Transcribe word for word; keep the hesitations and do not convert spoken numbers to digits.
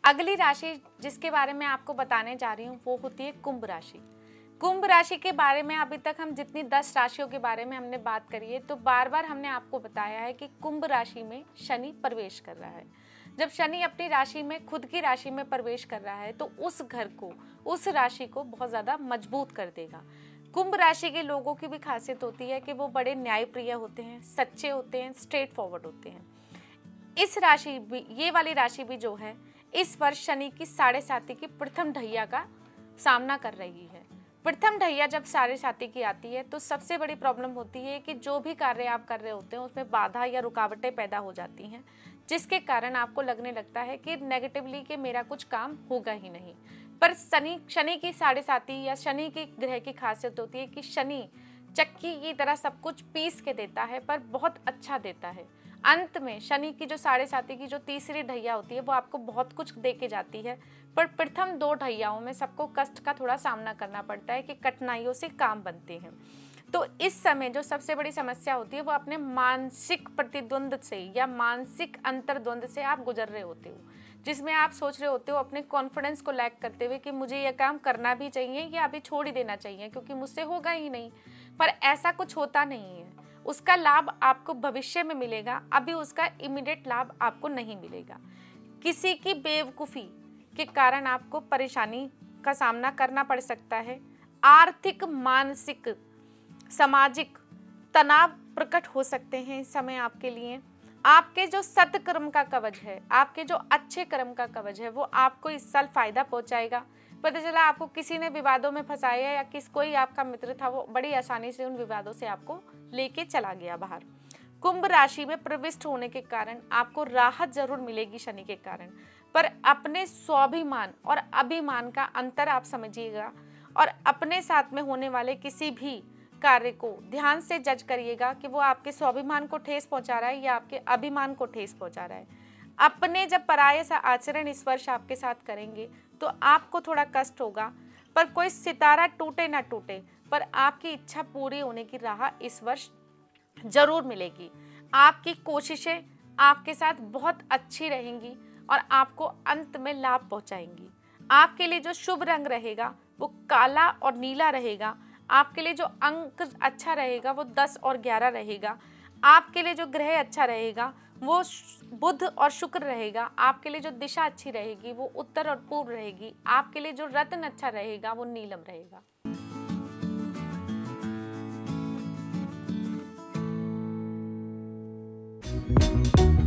अगली राशि जिसके बारे में आपको बताने जा रही हूँ वो होती है कुंभ राशि। कुंभ राशि के बारे में अभी तक हम जितनी दस राशियों के बारे में हमने बात करी है, तो बार बार हमने आपको बताया है कि कुंभ राशि में शनि प्रवेश कर रहा है। जब शनि अपनी राशि में, खुद की राशि में प्रवेश कर रहा है, तो उस घर को, उस राशि को बहुत ज़्यादा मजबूत कर देगा। कुंभ राशि के लोगों की भी खासियत होती है कि वो बड़े न्यायप्रिय होते हैं, सच्चे होते हैं, स्ट्रेट फॉरवर्ड होते हैं। इस राशि भी, ये वाली राशि भी जो है, इस वर्ष शनि की साढ़े साती की प्रथम ढैया का सामना कर रही है। प्रथम ढैया जब साढ़े साती की आती है तो सबसे बड़ी प्रॉब्लम होती है कि जो भी कार्य आप कर रहे होते हैं उसमें बाधा या रुकावटें पैदा हो जाती हैं, जिसके कारण आपको लगने लगता है कि नेगेटिवली कि मेरा कुछ काम होगा ही नहीं। पर शनि शनि की साढ़े साती या शनि की ग्रह की खासियत होती है कि शनि चक्की की तरह सब कुछ पीस के देता है, पर बहुत अच्छा देता है। अंत में शनि की जो साढ़े साती की जो तीसरी ढैया होती है वो आपको बहुत कुछ दे के जाती है, पर प्रथम दो ढैयाओं में सबको कष्ट का थोड़ा सामना करना पड़ता है कि कठिनाइयों से काम बनते हैं। तो इस समय जो सबसे बड़ी समस्या होती है वो अपने मानसिक प्रतिद्वंद से या मानसिक अंतर्द्वंद से आप गुजर रहे होते हो, जिसमें आप सोच रहे होते हो अपने कॉन्फिडेंस को लैक करते हुए कि मुझे यह काम करना भी चाहिए या अभी छोड़ ही देना चाहिए क्योंकि मुझसे होगा ही नहीं। पर ऐसा कुछ होता नहीं है। उसका लाभ आपको भविष्य में मिलेगा, अभी उसका इमीडिएट लाभ आपको नहीं मिलेगा। किसी की बेवकूफ़ी के कारण आपको परेशानी का सामना करना पड़ सकता है। आर्थिक, मानसिक, सामाजिक तनाव प्रकट हो सकते हैं इस समय आपके लिए। आपके जो सत्कर्म का कवच है, आपके जो अच्छे कर्म का कवच है, वो आपको इस साल फायदा पहुंचाएगा। पता चला आपको किसी ने विवादों में फंसाया या किस कोई आपका मित्र था, वो बड़ी आसानी से उन विवादों से आपको लेके चला गया बाहर। कुंभ राशि में प्रविष्ट होने के कारण आपको राहत जरूर मिलेगी शनि के कारण, पर अपने स्वाभिमान और अभिमान का अंतर आप समझिएगा और अपने साथ में होने वाले किसी भी कार्य को ध्यान से जज करिएगा कि वो आपके स्वाभिमान को ठेस पहुंचा रहा है या आपके अभिमान को ठेस पहुंचा रहा है। अपने जब पराये सा आचरण इस वर्ष आपके साथ करेंगे तो आपको थोड़ा कष्ट होगा, पर कोई सितारा टूटे ना टूटे, पर आपकी इच्छा पूरी होने की राह इस वर्ष जरूर मिलेगी। आपकी कोशिशें आपके साथ बहुत अच्छी रहेंगी और आपको अंत में लाभ पहुंचाएंगी। आपके लिए जो शुभ रंग रहेगा वो काला और नीला रहेगा। आपके लिए जो अंक अच्छा रहेगा वो दस और ग्यारह रहेगा। आपके लिए जो ग्रह अच्छा रहेगा वो बुध और शुक्र रहेगा। आपके लिए जो दिशा अच्छी रहेगी वो उत्तर और पूर्व रहेगी। आपके लिए जो रत्न अच्छा रहेगा वो नीलम रहेगा। Thank you.